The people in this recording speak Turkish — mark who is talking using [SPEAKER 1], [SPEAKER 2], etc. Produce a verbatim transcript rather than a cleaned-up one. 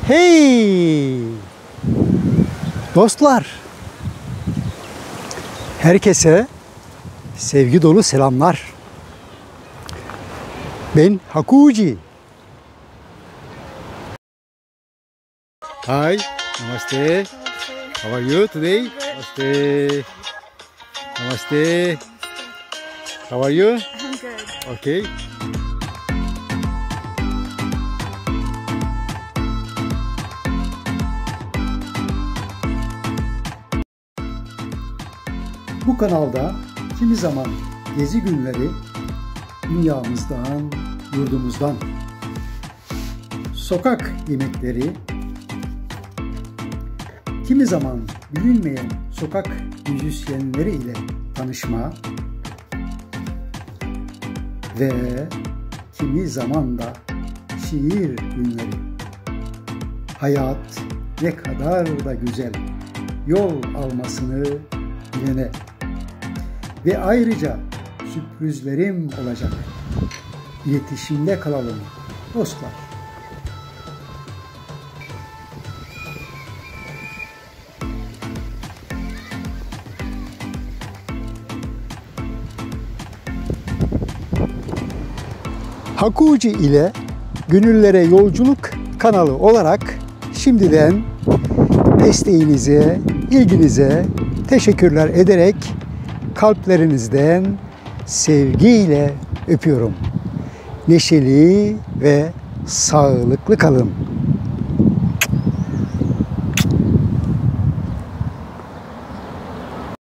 [SPEAKER 1] Hey dostlar, herkese sevgi dolu selamlar. Ben Hakuji. Hi, namaste. How are you today? Namaste. Namaste. How are you?
[SPEAKER 2] I'm good.
[SPEAKER 1] Okay. Bu kanalda kimi zaman gezi günleri dünyamızdan, yurdumuzdan, sokak yemekleri, kimi zaman bilinmeyen sokak müzisyenleri ile tanışma ve kimi zaman da şiir günleri. Hayat ne kadar da güzel, yol almasını bilene. Ve ayrıca sürprizlerim olacak. İletişimde kalalım dostlar. Hakuji ile Gönüllere Yolculuk kanalı olarak şimdiden desteğinize, ilginize teşekkürler ederek kalplerinizden sevgiyle öpüyorum. Neşeli ve sağlıklı kalın.